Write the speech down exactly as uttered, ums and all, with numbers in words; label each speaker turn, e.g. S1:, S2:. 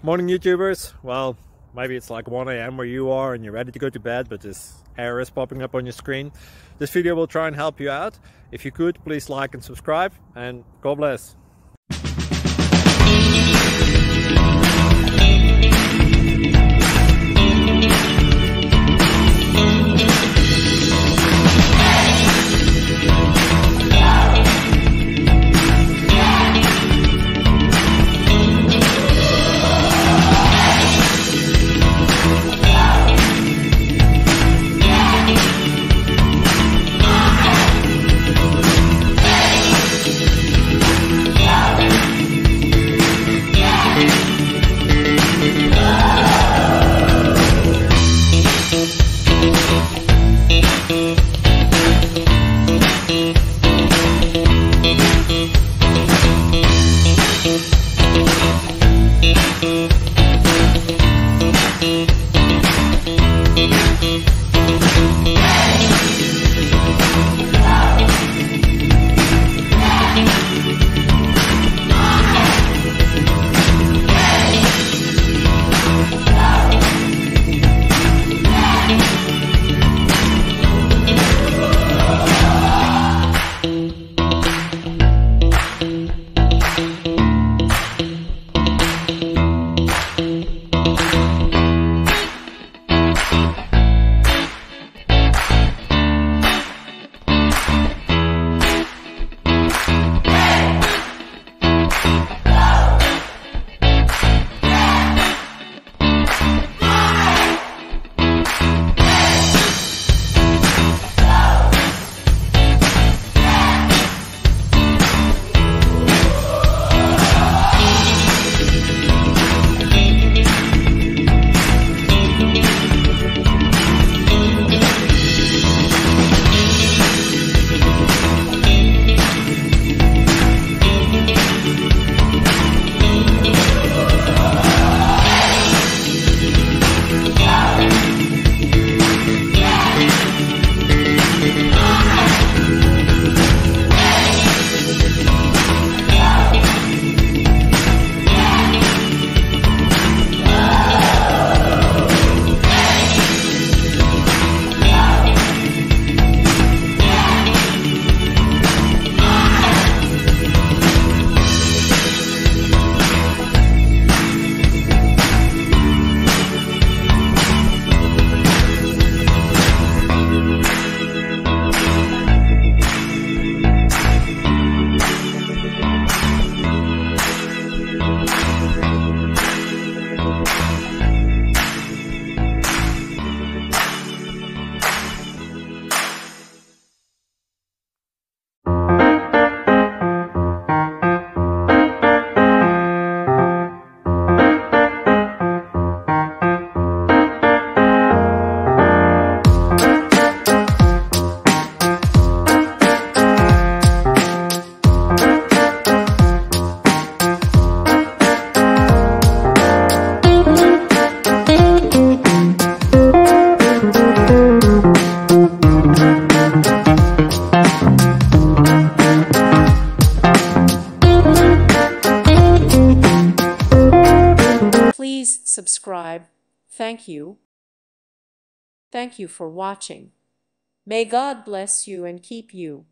S1: Morning YouTubers. Well, maybe it's like one A M where you are and you're ready to go to bed, but this error is popping up on your screen. This video will try and help you out. If you could, please like and subscribe, and God bless.
S2: Please subscribe. Thank you. Thank you for watching. May God bless you and keep you.